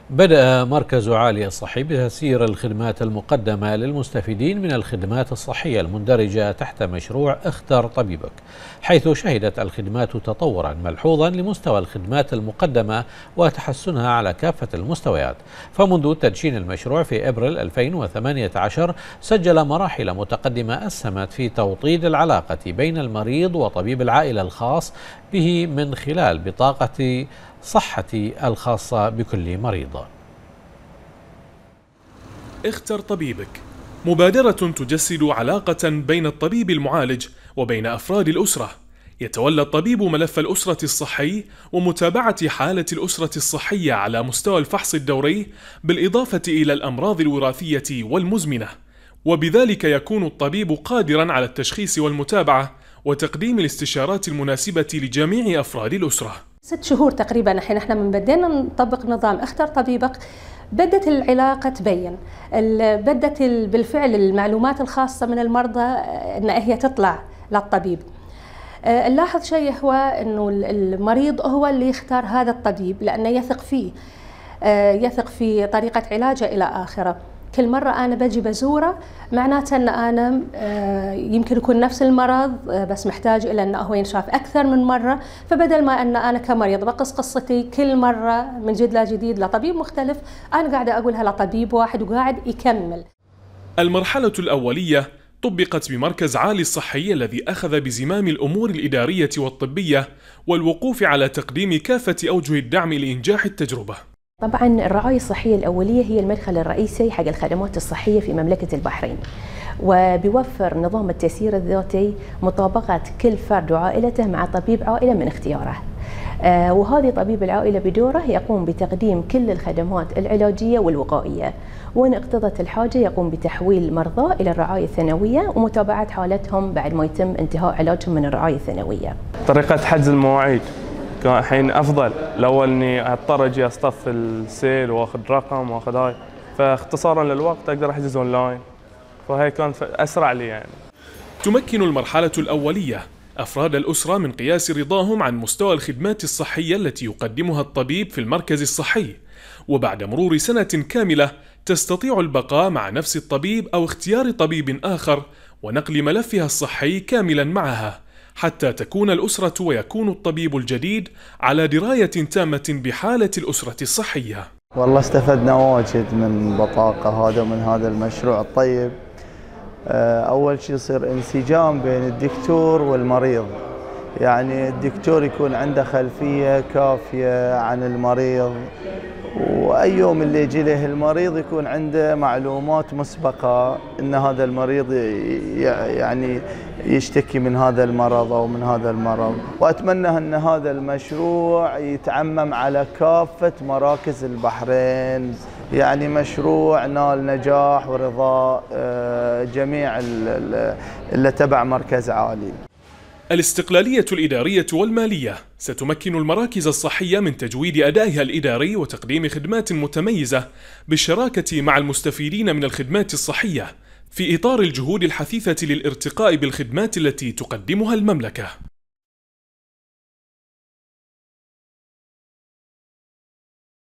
بدأ مركز عالي الصحي بتسيير الخدمات المقدمة للمستفيدين من الخدمات الصحية المندرجة تحت مشروع اختر طبيبك، حيث شهدت الخدمات تطورا ملحوظا لمستوى الخدمات المقدمة وتحسنها على كافة المستويات. فمنذ تدشين المشروع في أبريل 2018 سجل مراحل متقدمة أسهمت في توطيد العلاقة بين المريض وطبيب العائلة الخاص به من خلال بطاقة صحتي الخاصة بكل مريض. اختر طبيبك مبادرة تجسد علاقة بين الطبيب المعالج وبين أفراد الأسرة. يتولى الطبيب ملف الأسرة الصحي ومتابعة حالة الأسرة الصحية على مستوى الفحص الدوري، بالإضافة إلى الأمراض الوراثية والمزمنة، وبذلك يكون الطبيب قادرا على التشخيص والمتابعة وتقديم الاستشارات المناسبة لجميع أفراد الأسرة. 6 شهور تقريبا احنا من بدينا نطبق نظام اختر طبيبك بدت العلاقة تبين، بدت بالفعل المعلومات الخاصة من المرضى ان هي تطلع للطبيب. نلاحظ شيء هو انه المريض هو اللي يختار هذا الطبيب لانه يثق فيه، يثق في طريقة علاجه الى اخره. كل مرة أنا بجي بزوره معناته أن أنا يمكن يكون نفس المرض بس محتاج إلى أنه هو ينشاف أكثر من مرة، فبدل ما أن أنا كمريض بقص قصتي كل مرة من جد لجديد لطبيب مختلف، أنا قاعدة أقولها لطبيب واحد وقاعد يكمل. المرحلة الأولية طبقت بمركز عالي الصحي الذي أخذ بزمام الأمور الإدارية والطبية والوقوف على تقديم كافة أوجه الدعم لإنجاح التجربة. طبعا الرعاية الصحية الأولية هي المدخل الرئيسي حق الخدمات الصحية في مملكة البحرين، وبيوفر نظام التسيير الذاتي مطابقة كل فرد وعائلته مع طبيب عائلة من اختياره. وهذه طبيب العائلة بدوره يقوم بتقديم كل الخدمات العلاجية والوقائية، وإن اقتضت الحاجة يقوم بتحويل المرضى إلى الرعاية الثانوية ومتابعة حالتهم بعد ما يتم انتهاء علاجهم من الرعاية الثانوية. طريقة حجز المواعيد كان الحين افضل، الاول اني اضطر اجي اصطف السيل واخذ رقم واخذ هاي، فاختصارا للوقت اقدر احجز اونلاين، فهي كانت اسرع لي يعني. تمكن المرحلة الأولية أفراد الأسرة من قياس رضاهم عن مستوى الخدمات الصحية التي يقدمها الطبيب في المركز الصحي، وبعد مرور سنة كاملة تستطيع البقاء مع نفس الطبيب أو اختيار طبيب آخر ونقل ملفها الصحي كاملا معها، حتى تكون الأسرة ويكون الطبيب الجديد على دراية تامة بحالة الأسرة الصحية. والله استفدنا واجد من بطاقة هذا ومن هذا المشروع الطيب. أول شيء يصير انسجام بين الدكتور والمريض، يعني الدكتور يكون عنده خلفية كافية عن المريض، وأي يوم اللي يجي له المريض يكون عنده معلومات مسبقة أن هذا المريض يعني يشتكي من هذا المرض أو من هذا المرض. وأتمنى أن هذا المشروع يتعمم على كافة مراكز البحرين، يعني مشروع نال نجاح ورضاء جميع اللي تبع مركز عالي. الاستقلالية الإدارية والمالية ستمكن المراكز الصحية من تجويد أدائها الإداري وتقديم خدمات متميزة بالشراكة مع المستفيدين من الخدمات الصحية في إطار الجهود الحثيثة للارتقاء بالخدمات التي تقدمها المملكة.